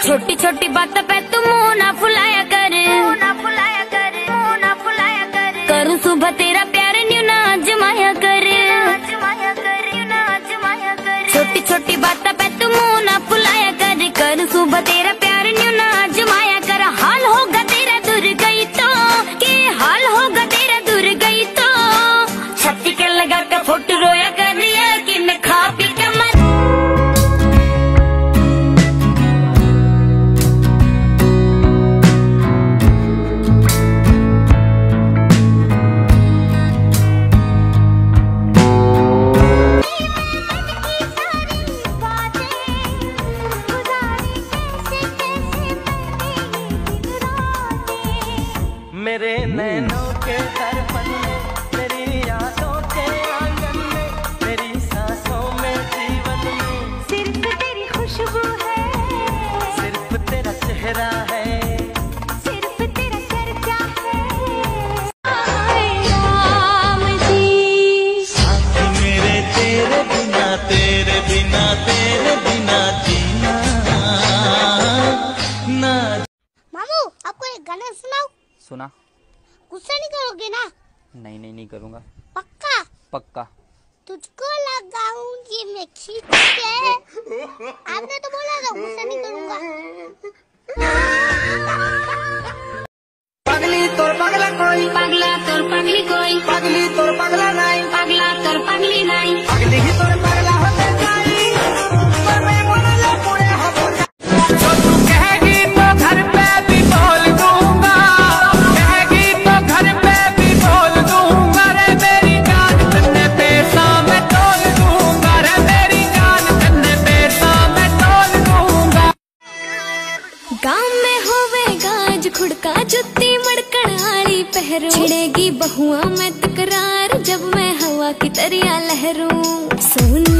छोटी छोटी बातों पे तुम मुँह ना फुलाया कर, करूँ सुबह तेरा प्यार न्यू ना आजमाया कर, छोटी छोटी बातों पे तुम मुँह ना फुलाया कर, करूँ सुबह तेरा प्यार न्यू ना आजमाया कर। हाल होगा तेरा दूर गई तो, के हाल होगा तेरा दूर गई तो, छत्ती के लगा कर फोटो रोया कर कि मैं खा पी के मर। मेरे नैनों के दर्पण में, मेरी यादों के आंगन में, मेरी सांसों में, जीवन में सिर्फ तेरी खुशबू है, सिर्फ तेरा चेहरा है, सिर्फ तेरा चर्चा है। राम जी साथ मेरे तेरे बिना, तेरे बिना, तेरे बिना जीना ना। मामू आपको एक गाना सुनाऊं? सुना। गुस्सा नहीं करोगे ना? नहीं करूँगा। पक्का? पक्का। तुझको लगाऊंगी मैं खींच के। आपने तो बोला था गुस्सा नहीं करूंगा। पगली तोर पगला कोई, पगला तोर पगली कोई, पगली तोर पगला नहीं, पगला तोर पगली नहीं, पगली ही तोर पगला होते जाई, पर मैं बोला पूरे हो जा। जो तू कहेगी तो घर पे भी बोल दूंगा, कहेगी तो घर पे भी बोल दूंगा, रे मेरी जान तन्ने पैसा मैं तोल दूंगा, रे मेरी जान तन्ने पैसा मैं तोल दूंगा। गाँव में होवेगा आज खुड़का जुत्ती मड़कण आली पहरू, छिड़ेगी बहुआ में तकरार जब मैं हवा की तरिया लहरूं। सोन